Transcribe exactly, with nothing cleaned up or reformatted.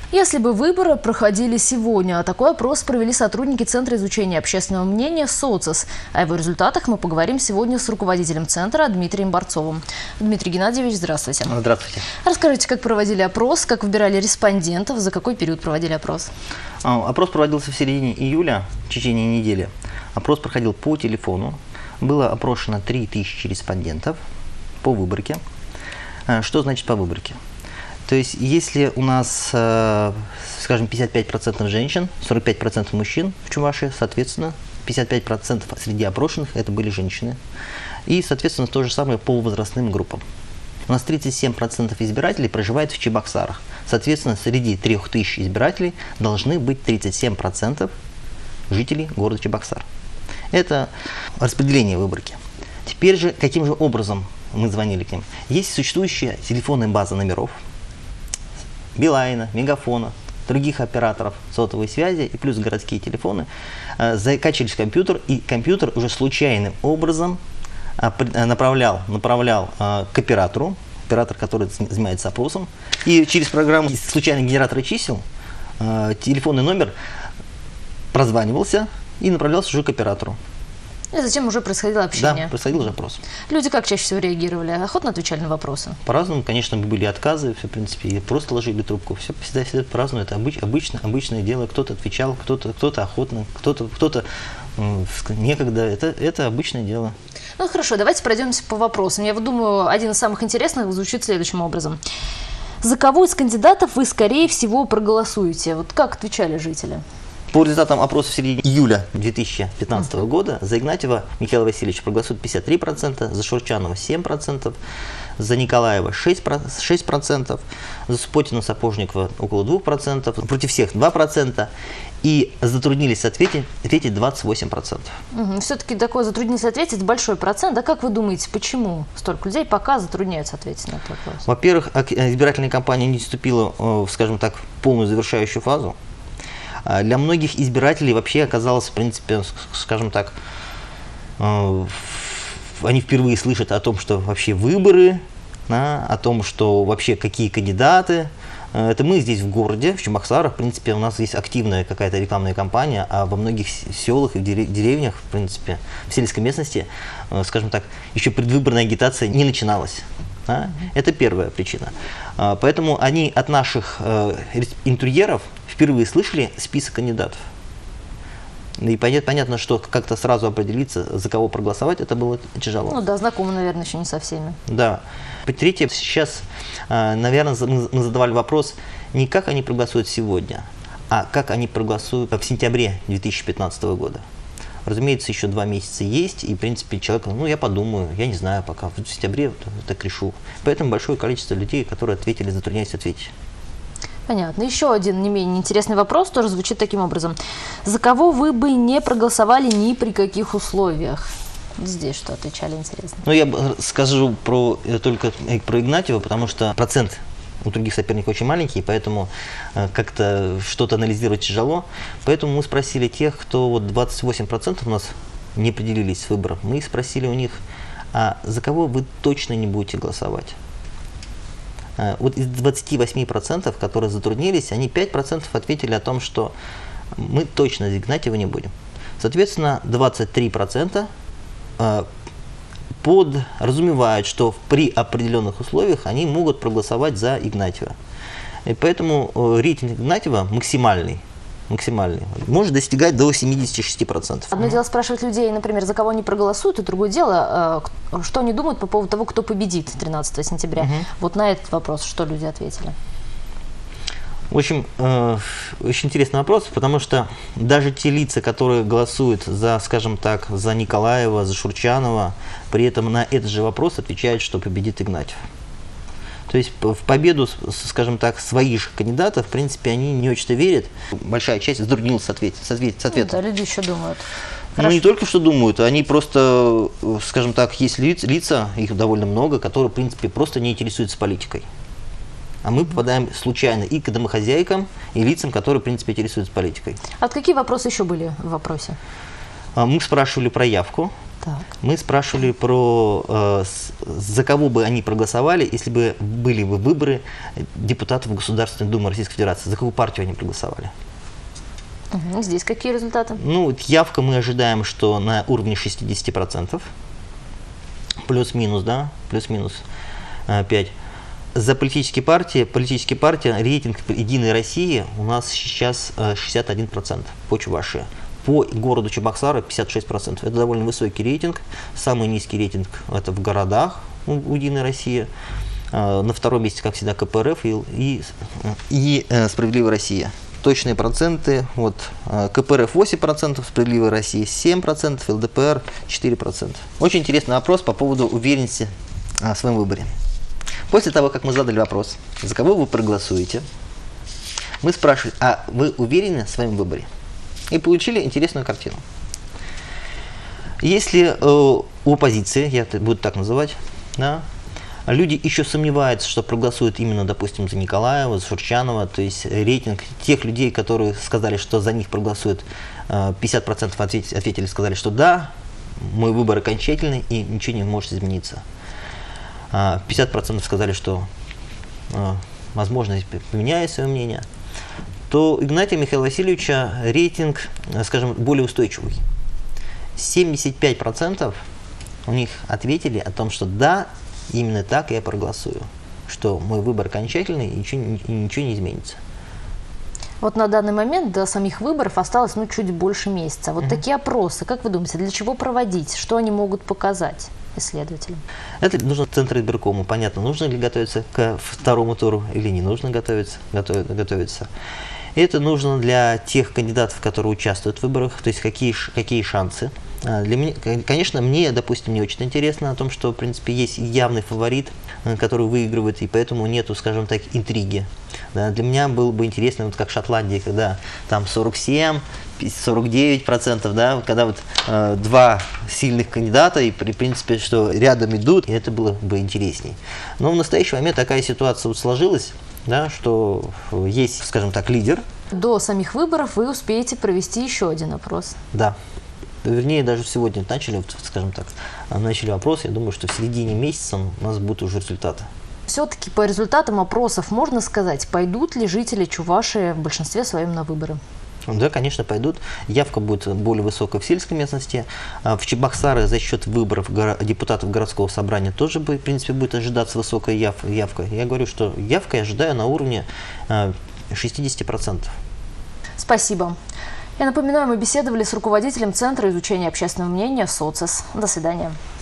Если бы выборы проходили сегодня, такой опрос провели сотрудники Центра изучения общественного мнения «СОЦИС». О его результатах мы поговорим сегодня с руководителем Центра Дмитрием Борцовым. Дмитрий Геннадьевич, здравствуйте. Здравствуйте. Расскажите, как проводили опрос, как выбирали респондентов, за какой период проводили опрос? Опрос проводился в середине июля, в течение недели. Опрос проходил по телефону. Было опрошено три тысячи респондентов по выборке. Что значит по выборке? То есть, если у нас, скажем, пятьдесят пять процентов женщин, сорок пять процентов мужчин в Чувашии, соответственно, пятьдесят пять процентов среди опрошенных это были женщины. И, соответственно, то же самое по возрастным группам. У нас тридцать семь процентов избирателей проживает в Чебоксарах. Соответственно, среди трёх тысяч избирателей должны быть тридцать семь процентов жителей города Чебоксар. Это распределение выборки. Теперь же, каким же образом мы звонили к ним? Есть существующая телефонная база номеров Билайна, Мегафона, других операторов сотовой связи и плюс городские телефоны. Закачивались в компьютер, и компьютер уже случайным образом направлял, направлял к оператору, оператор, который занимается опросом, и через программу случайного генератора чисел телефонный номер прозванивался и направлялся уже к оператору. И затем уже происходило общение. Да, происходил запрос. Люди как чаще всего реагировали? Охотно отвечали на вопросы? По-разному, конечно, были отказы, все, в принципе, и просто ложили трубку. Все всегда, всегда по-разному. Это обыч, обычно, обычное дело. Кто-то отвечал, кто-то кто-то охотно, кто-то кто-то некогда. Это, это обычное дело. Ну хорошо, давайте пройдемся по вопросам. Я вот думаю, один из самых интересных звучит следующим образом. За кого из кандидатов вы, скорее всего, проголосуете? Вот как отвечали жители? По результатам опроса в середине июля две тысячи пятнадцатого года за Игнатьева Михаила Васильевича проголосует пятьдесят три процента, за Шурчанова семь процентов, за Николаева шесть процентов, за Супотина Сапожникова около двух процентов, против всех два процента и затруднились ответить, ответить двадцать восемь процентов. Угу. Все-таки такое затруднились ответить большой процент. А как вы думаете, почему столько людей пока затрудняются ответить на этот вопрос? Во-первых, избирательная кампания не вступила, скажем так, в полную завершающую фазу. Для многих избирателей вообще оказалось, в принципе, скажем так, они впервые слышат о том, что вообще выборы, да, о том, что вообще какие кандидаты. Это мы здесь в городе, в Чебоксарах, в принципе, у нас есть активная какая-то рекламная кампания, а во многих селах и деревнях, в принципе, в сельской местности, скажем так, еще предвыборная агитация не начиналась. Да? Это первая причина. Поэтому они от наших интерьеров впервые слышали список кандидатов. И понятно, что как-то сразу определиться, за кого проголосовать, это было тяжело. Ну да, знакомы, наверное, еще не со всеми. Да. Третье, сейчас, наверное, мы задавали вопрос, не как они проголосуют сегодня, а как они проголосуют в сентябре две тысячи пятнадцатого года. Разумеется, еще два месяца есть, и, в принципе, человек, ну, я подумаю, я не знаю пока, в сентябре так решу. Поэтому большое количество людей, которые ответили, затрудняются ответить. Понятно. Еще один не менее интересный вопрос тоже звучит таким образом. За кого вы бы не проголосовали ни при каких условиях? Здесь что отвечали, интересно? Ну, я скажу про, только про Игнатьева, потому что процент у других соперников очень маленький, поэтому э, как-то что-то анализировать тяжело. Поэтому мы спросили тех, кто вот двадцать восемь процентов у нас не определились с выбором. Мы спросили у них, а за кого вы точно не будете голосовать? Э, вот из двадцати восьми процентов, которые затруднились, они пять процентов ответили о том, что мы точно за Игнатьева не будем. Соответственно, двадцать три процента э, подразумевают, что при определенных условиях они могут проголосовать за Игнатьева. И поэтому рейтинг Игнатьева максимальный, максимальный может достигать до семидесяти шести процентов. Одно дело спрашивать людей, например, за кого они проголосуют, и другое дело, что они думают по поводу того, кто победит тринадцатого сентября. Угу. Вот на этот вопрос что люди ответили? В общем, э, очень интересный вопрос, потому что даже те лица, которые голосуют за, скажем так, за Николаева, за Шурчанова, при этом на этот же вопрос отвечают, что победит Игнатьев. То есть в победу, скажем так, своих же кандидатов, в принципе, они не очень-то верят. Большая часть затруднилась ответить, с ответом. Ну, да, люди еще думают. Ну, не только что думают, они просто, скажем так, есть лица, их довольно много, которые, в принципе, просто не интересуются политикой. А мы попадаем случайно и к домохозяйкам, и лицам, которые, в принципе, интересуются политикой. А какие вопросы еще были в вопросе? Мы спрашивали про явку. Так. Мы спрашивали про, э, с- за кого бы они проголосовали, если бы были бы выборы депутатов Государственной Думы Российской Федерации, за какую партию они проголосовали. Мгм. Здесь какие результаты? Ну, вот явка мы ожидаем, что на уровне шестидесяти процентов, плюс-минус, да, плюс-минус э, пять. За политические партии, политические партии, рейтинг «Единой России» у нас сейчас э, шестьдесят один процент по Чувашии. По городу Чебоксары пятьдесят шесть процентов. Это довольно высокий рейтинг. Самый низкий рейтинг это в городах у, у «Единой России». Э, на втором месте, как всегда, ка пэ эр эф и, и, и э, «Справедливая Россия». Точные проценты. Вот, э, ка пэ эр эф восемь процентов, «Справедливая Россия» семь процентов, эл дэ пэ эр четыре процента. Очень интересный вопрос по поводу уверенности э, в своем выборе. После того, как мы задали вопрос, за кого вы проголосуете, мы спрашивали, а вы уверены в своем выборе? И получили интересную картину. Если э, у оппозиции, я это буду так называть, да, люди еще сомневаются, что проголосуют именно, допустим, за Николаева, за Шурчанова, то есть рейтинг тех людей, которые сказали, что за них проголосуют, э, пятьдесят процентов ответили, ответили, сказали, что да, мой выбор окончательный и ничего не может измениться. пятьдесят процентов сказали, что э, возможно поменяю свое мнение, то Игнатия Михаила Васильевича рейтинг, скажем, более устойчивый. семьдесят пять процентов у них ответили о том, что да, именно так я проголосую, что мой выбор окончательный и ничего, и ничего не изменится. Вот на данный момент до самих выборов осталось ну, чуть больше месяца. Вот mm-hmm. такие опросы, как вы думаете, для чего проводить? Что они могут показать исследователям? Это нужно Центру избиркому. Понятно, нужно ли готовиться к второму туру или не нужно готовиться. Готов, готовиться. Это нужно для тех кандидатов, которые участвуют в выборах, то есть какие, какие шансы. Для меня, конечно, мне, допустим, не очень интересно о том, что, в принципе, есть явный фаворит, который выигрывает, и поэтому нету, скажем так, интриги. Да, для меня было бы интересно, вот как Шотландия, когда там сорок семь сорок девять процентов, да, когда вот э, два сильных кандидата, и, в принципе, что рядом идут, и это было бы интересней. Но в настоящий момент такая ситуация вот сложилась, да, что есть, скажем так, лидер. До самих выборов вы успеете провести еще один опрос. Да. Вернее, даже сегодня начали, вот, скажем так, начали опрос. Я думаю, что в середине месяца у нас будут уже результаты. Все-таки по результатам опросов можно сказать, пойдут ли жители Чувашии в большинстве своем на выборы? Да, конечно, пойдут. Явка будет более высокая в сельской местности. В Чебоксары за счет выборов депутатов городского собрания тоже, в принципе, будет ожидаться высокая явка. Я говорю, что явка я ожидаю на уровне шестидесяти процентов. Спасибо. Я напоминаю, мы беседовали с руководителем Центра изучения общественного мнения «СОЦИС». До свидания.